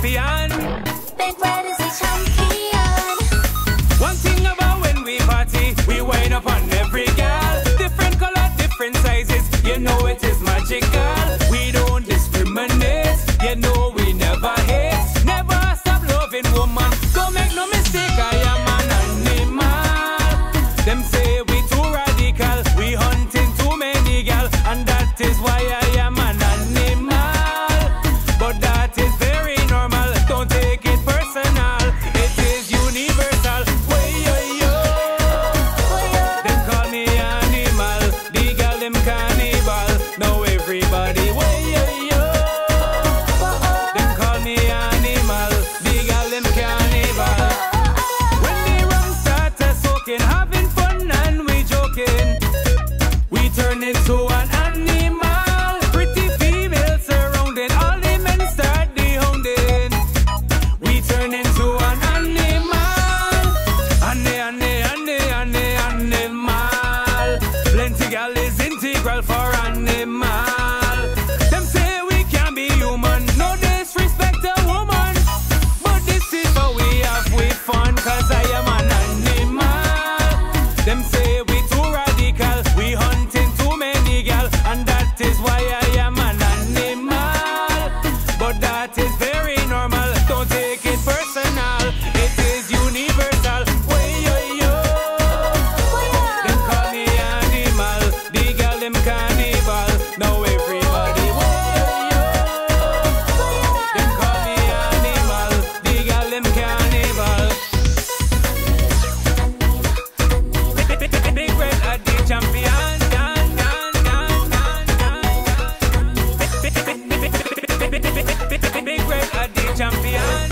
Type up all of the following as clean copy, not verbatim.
champion. Big Red is a champion. One thing about when we party, we wind up on every girl. Different color, different sizes, you know it is magical. We don't discriminate, you know we never hate. Never stop loving woman, don't make no mistake, I am an animal. Them say we too radical, we hunting too many gal, and that is why I am an animal. But that is very normal, don't take it personal, it is universal. Way yo yo, them call me animal, the gal them cannibal. Now everybody way yo yo, them call me animal, the gal them cannibal. When the rum starts soaking, having fun and we joking, we turn into an animal. Pretty females surrounding, all the men start the hounding. We turn into an animal. Animal. Plenty gal is integral for animal. Them say we can be human, no disrespect a woman, but this is how we have with fun, cause I am an animal. Them say we too radical, we hunting too many gal, and that is why I am an animal. But that is very normal, don't take it personal, it is universal. Way yo yo, them call me animal, the gal them cannibal. Now everybody way yo yo, them call me animal, the gal them cannibal. Big Red are the champion. Big Red are the champion.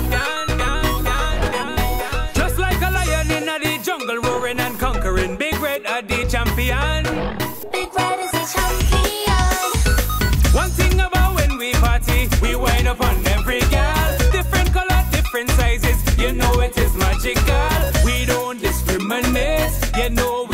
Just like a lion in the jungle, roaring and conquering. Big Red are the champion. Big Red is a champion. One thing about when we party, we wind up on every girl. Different color, different sizes, you know it is magical. We don't discriminate, you know